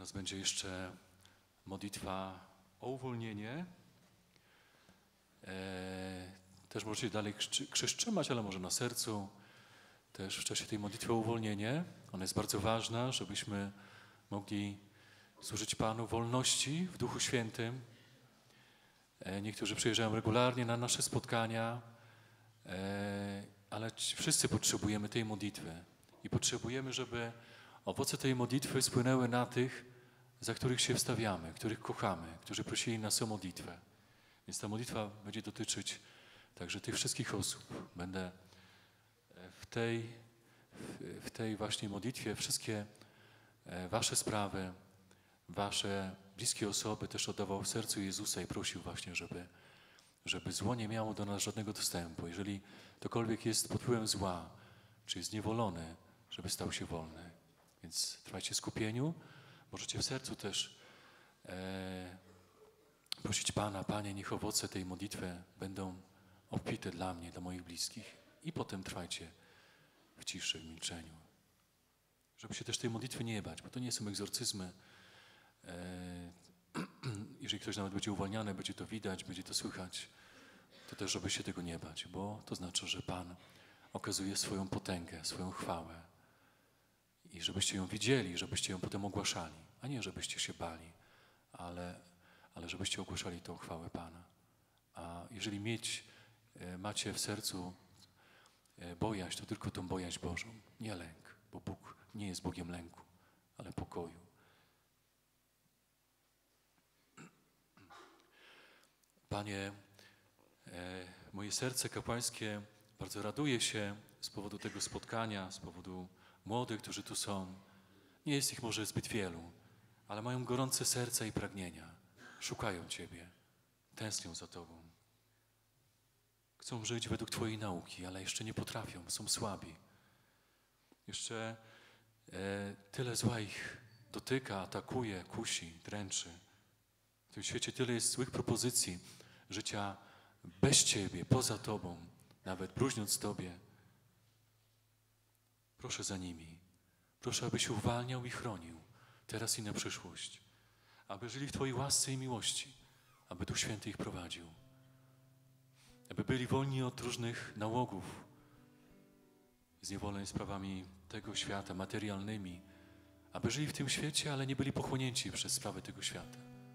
Teraz będzie jeszcze modlitwa o uwolnienie. Też możecie dalej krzyż trzymać, ale może na sercu. Też w czasie tej modlitwy o uwolnienie. Ona jest bardzo ważna, żebyśmy mogli służyć Panu wolności w Duchu Świętym. Niektórzy przyjeżdżają regularnie na nasze spotkania, ale wszyscy potrzebujemy tej modlitwy. I potrzebujemy, żeby owoce tej modlitwy spłynęły na tych, za których się wstawiamy, których kochamy, którzy prosili nas o modlitwę. Więc ta modlitwa będzie dotyczyć także tych wszystkich osób. Będę w tej właśnie modlitwie wszystkie wasze sprawy, wasze bliskie osoby też oddawał w sercu Jezusa i prosił właśnie, żeby zło nie miało do nas żadnego dostępu. Jeżeli ktokolwiek jest pod wpływem zła, czy jest zniewolony, żeby stał się wolny. Więc trwajcie w skupieniu. Możecie w sercu też prosić Pana, Panie, niech owoce tej modlitwy będą obfite dla mnie, dla moich bliskich. I potem trwajcie w ciszy, w milczeniu. Żeby się też tej modlitwy nie bać, bo to nie są egzorcyzmy. Jeżeli ktoś nawet będzie uwalniany, będzie to widać, będzie to słychać, to też żeby się tego nie bać, bo to znaczy, że Pan okazuje swoją potęgę, swoją chwałę. I żebyście ją widzieli, żebyście ją potem ogłaszali, a nie żebyście się bali, ale żebyście ogłaszali tą chwałę Pana. A jeżeli macie w sercu bojaźń, to tylko tą bojaźń Bożą, nie lęk, bo Bóg nie jest Bogiem lęku, ale pokoju. Panie, moje serce kapłańskie bardzo raduje się z powodu tego spotkania, z powodu młodych, którzy tu są. Nie jest ich może zbyt wielu, ale mają gorące serca i pragnienia. Szukają Ciebie, tęsknią za Tobą. Chcą żyć według Twojej nauki, ale jeszcze nie potrafią, są słabi. Jeszcze tyle zła ich dotyka, atakuje, kusi, dręczy. W tym świecie tyle jest złych propozycji życia bez Ciebie, poza Tobą, nawet bluźniąc Tobie. Proszę za nimi. Proszę, abyś uwalniał i chronił teraz i na przyszłość. Aby żyli w Twojej łasce i miłości. Aby Duch Święty ich prowadził. Aby byli wolni od różnych nałogów, zniewoleń sprawami tego świata, materialnymi. Aby żyli w tym świecie, ale nie byli pochłonięci przez sprawy tego świata.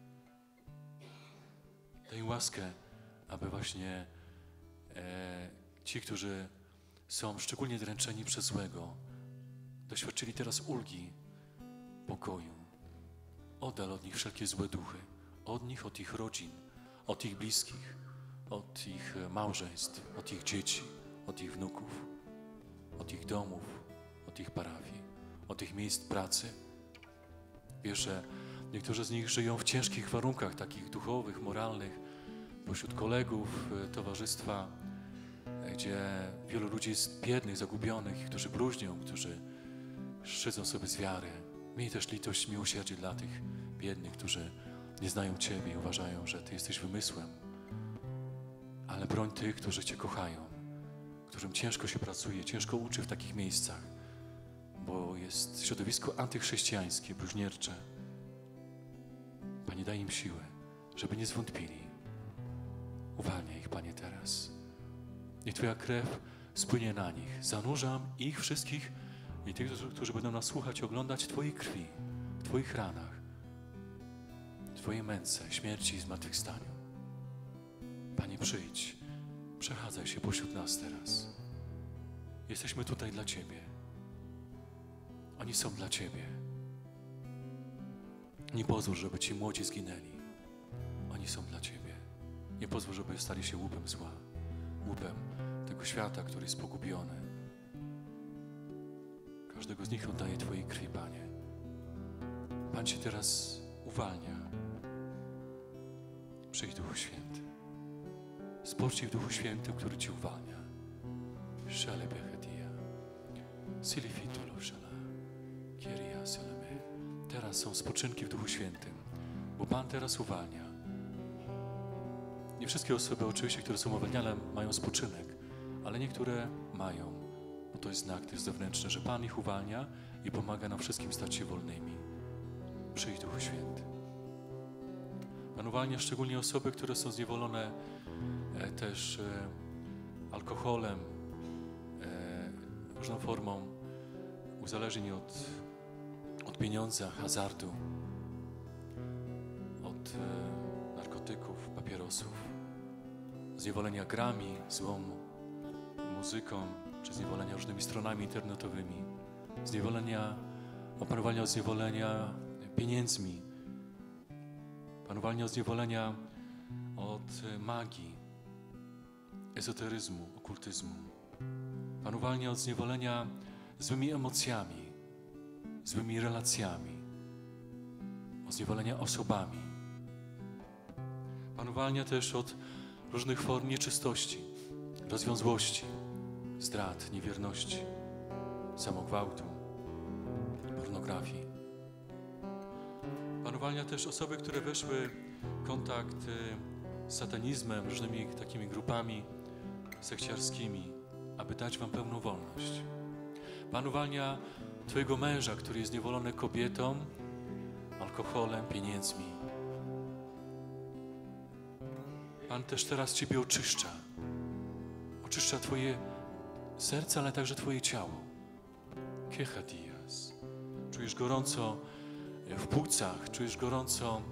Daj łaskę, aby właśnie ci, którzy są szczególnie dręczeni przez złego, doświadczyli teraz ulgi, pokoju. Oddal od nich wszelkie złe duchy. Od nich, od ich rodzin, od ich bliskich, od ich małżeństw, od ich dzieci, od ich wnuków, od ich domów, od ich parafii, od ich miejsc pracy. Wiesz, że niektórzy z nich żyją w ciężkich warunkach, takich duchowych, moralnych, pośród kolegów, towarzystwa, gdzie wielu ludzi jest biednych, zagubionych, którzy bluźnią, którzy szydzą sobie z wiary. Miej też litość, miłosierdzie dla tych biednych, którzy nie znają Ciebie i uważają, że Ty jesteś wymysłem. Ale broń tych, którzy Cię kochają, którym ciężko się pracuje, ciężko uczy w takich miejscach, bo jest środowisko antychrześcijańskie, bluźniercze. Panie, daj im siłę, żeby nie zwątpili. Uwalniaj ich, Panie, teraz. Niech Twoja krew spłynie na nich. Zanurzam ich wszystkich i tych, którzy będą nas słuchać, oglądać w Twojej krwi, w Twoich ranach, w Twojej męce, śmierci i zmartwychwstaniu. Panie, przyjdź, przechadzaj się pośród nas teraz. Jesteśmy tutaj dla Ciebie. Oni są dla Ciebie. Nie pozwól, żeby ci młodzi zginęli. Oni są dla Ciebie. Nie pozwól, żeby stali się łupem zła, łupem tego świata, który jest pogubiony. Każdego z nich oddaję Twojej krwi, Panie. Pan Cię teraz uwalnia. Przyjdź, Duchu Święty. Spocznij w Duchu Świętym, który Ci uwalnia. Szale bechetia. Silifitulo szala. Kieria seleme. Teraz są spoczynki w Duchu Świętym, bo Pan teraz uwalnia. Nie wszystkie osoby oczywiście, które są uwalniane, mają spoczynek, ale niektóre mają, bo to jest znak też zewnętrzny, że Pan ich uwalnia i pomaga nam wszystkim stać się wolnymi. Przyjdź, Duchu Święty. Pan uwalnia szczególnie osoby, które są zniewolone też alkoholem, różną formą uzależnień od pieniądza, hazardu, od narkotyków, papierosów, zniewolenia grami, złą muzyką, czy zniewolenia różnymi stronami internetowymi, Pan uwalnia od zniewolenia pieniędzmi, Pan uwalnia od zniewolenia od magii, ezoteryzmu, okultyzmu. Pan uwalnia od zniewolenia złymi emocjami, złymi relacjami, od zniewolenia osobami. Pan uwalnia też od różnych form nieczystości, rozwiązłości, zdrad, niewierności, samogwałtu, pornografii. Pan uwalnia też osoby, które weszły w kontakt z satanizmem, różnymi takimi grupami sekciarskimi, aby dać wam pełną wolność. Pan uwalnia twojego męża, który jest zniewolony kobietą, alkoholem, pieniędzmi. Pan też teraz ciebie oczyszcza. Oczyszcza twoje serce, ale także twoje ciało. Kechadias. Czujesz gorąco w płucach, czujesz gorąco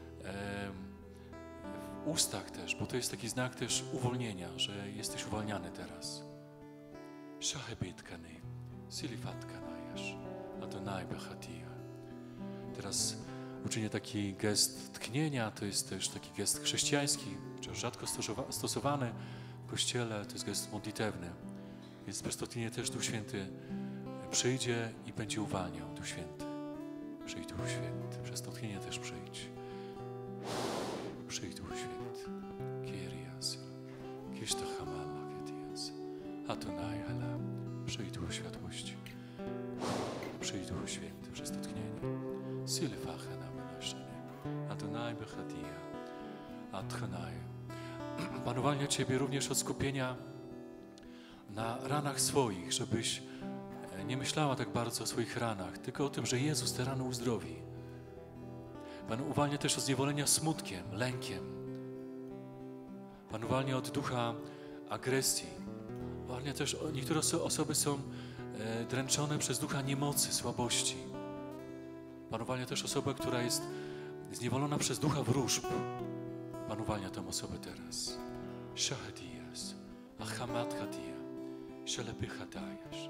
w ustach też, bo to jest taki znak też uwolnienia, że jesteś uwalniany teraz. Shahebitkany, silifatkanajasz, Adonai Bechatia. Teraz uczynię taki gest tknienia, to jest też taki gest chrześcijański, czy rzadko stosowany w Kościele, to jest gest modlitewny. Więc przez to tknienie też Duch Święty przyjdzie i będzie uwalniał. Duch Święty. Przyjdź, Duch Święty. Przez to tknienie też przyjdź. Przyjdź, Duch Święty. Kyrias. Kishta Hamala Ketias. Adonai Hala. Przyjdź, Duch Światłości. Przyjdź, Duch Święty. Przez to tknienie. Silifachena Menaszenie. Adonai Bechatia. Adonai. Pan uwalnia ciebie również od skupienia na ranach swoich, żebyś nie myślała tak bardzo o swoich ranach, tylko o tym, że Jezus te rany uzdrowi. Pan uwalnia też od zniewolenia smutkiem, lękiem. Pan uwalnia od ducha agresji. Uwalnia też, niektóre osoby są dręczone przez ducha niemocy, słabości. Pan uwalnia też osobę, która jest zniewolona przez ducha wróżb. Pan uwalnia tę osobę teraz. Shahadiyas, Achamat Hadia, Shalepychadayash.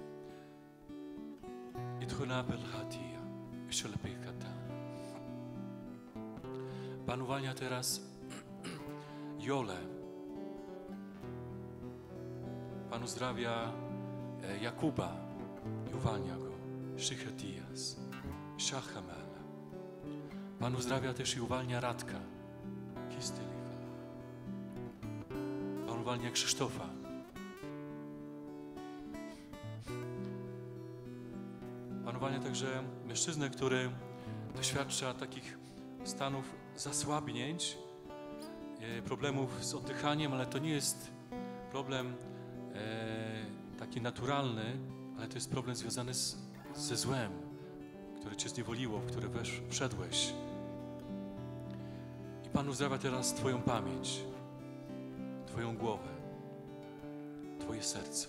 Idchuna Belhadia, Shalepychada. Pan uwalnia teraz Jolę. Pan uzdrawia Jakuba i uwalnia go. Shichadiyas, Shachamala. Pan uzdrawia też i uwalnia Radka. Pan uwalnia Krzysztofa. Pan uwalnia także mężczyznę, który doświadcza takich stanów zasłabnięć, problemów z oddychaniem, ale to nie jest problem taki naturalny, ale to jest problem związany ze złem, które cię zniewoliło, w które wszedłeś. I Pan uzdrawia teraz twoją pamięć, twoją głowę, twoje serce.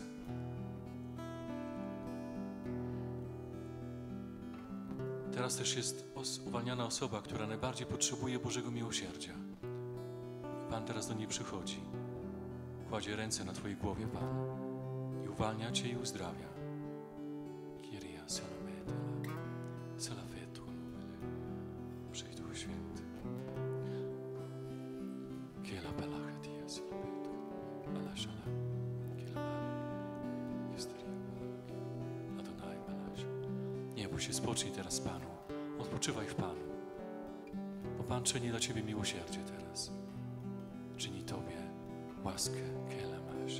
Teraz też jest uwalniana osoba, która najbardziej potrzebuje Bożego miłosierdzia. Pan teraz do niej przychodzi, kładzie ręce na twojej głowie, Pan, i uwalnia cię i uzdrawia. Kyria Salomedela, Salafetu, Przyjdź, Duchu Święty. Kiela Belachetia Salafetu, Alashala, Kiela Belachetia, Kisteria Belachetia, Adonai Belachetia. Nie bój się, spocznij teraz Panu. Odpoczywaj w Panu. Bo Pan czyni dla ciebie miłosierdzie teraz. Czyni tobie łaskę. Kiela masz.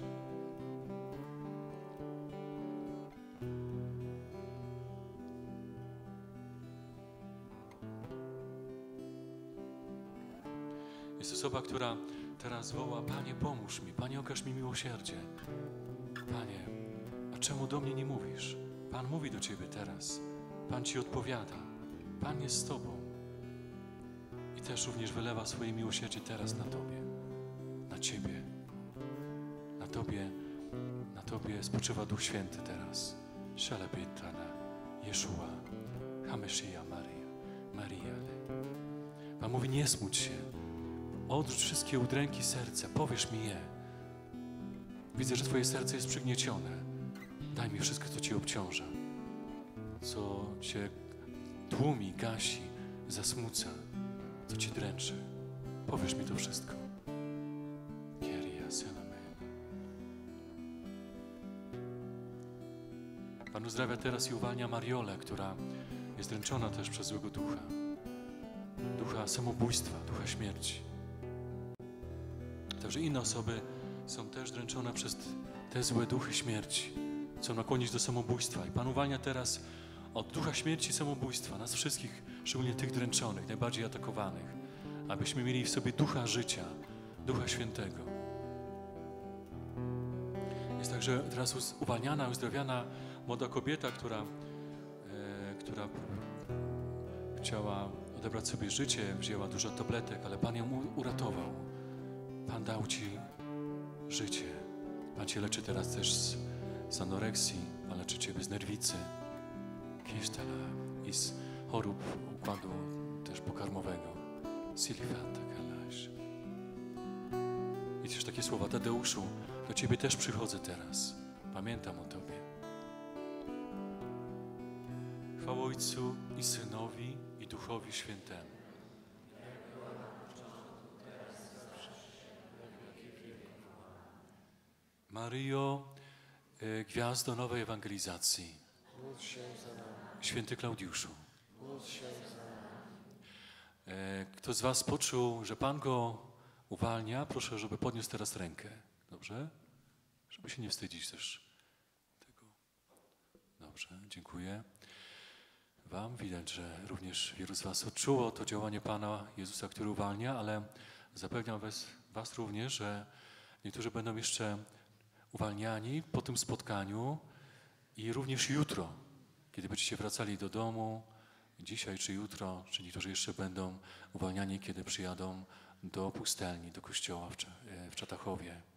Jest osoba, która teraz woła: Panie, pomóż mi, Panie, okaż mi miłosierdzie. Panie, a czemu do mnie nie mówisz? Pan mówi do ciebie teraz. Pan ci odpowiada. Pan jest z Tobą i też również wylewa swoje miłosierdzie teraz na Tobie, na Ciebie. Na Tobie spoczywa Duch Święty teraz. Shalabitana, Jeszua, Hameszyja, Maria. Pan mówi, nie smuć się. Odrzuć wszystkie udręki serca. Powiesz mi je. Widzę, że Twoje serce jest przygniecione. Daj mi wszystko, co Cię obciąża, co Cię tłumi, gasi, zasmuca, co Cię dręczy. Powiesz mi to wszystko. Pan uzdrawia teraz i uwalnia Mariolę, która jest dręczona też przez złego ducha. Ducha samobójstwa, ducha śmierci. Także inne osoby są też dręczone przez te złe duchy śmierci. Chcą nakłonić do samobójstwa. I Pan uwalnia teraz od ducha śmierci i samobójstwa nas wszystkich, szczególnie tych dręczonych, najbardziej atakowanych, abyśmy mieli w sobie ducha życia, ducha świętego. Jest także teraz uwalniana, uzdrawiana młoda kobieta, która chciała odebrać sobie życie, wzięła dużo tabletek, ale Pan ją uratował. Pan dał Ci życie. Pan Cię leczy teraz też z anoreksji, Pan leczy Ciebie z nerwicy, kisztela i z chorób układu też pokarmowego. Silifanta kalaś. I też takie słowa, Tadeuszu, do Ciebie też przychodzę teraz. Pamiętam o Tobie. Chwała Ojcu i Synowi i Duchowi Świętemu. Maryjo, gwiazdo nowej ewangelizacji. Módl się za nami. Święty Klaudiuszu. Módl się za nami. Kto z Was poczuł, że Pan go uwalnia, proszę, żeby podniósł teraz rękę. Dobrze? Żeby się nie wstydzić też tego. Dobrze, dziękuję Wam. Widać, że również wielu z Was odczuło to działanie Pana Jezusa, który uwalnia, ale zapewniam Was również, że niektórzy będą jeszcze uwalniani po tym spotkaniu i również jutro, kiedy będziecie wracali do domu, dzisiaj czy jutro, czy niektórzy jeszcze będą uwalniani, kiedy przyjadą do pustelni, do kościoła w Czatachowie.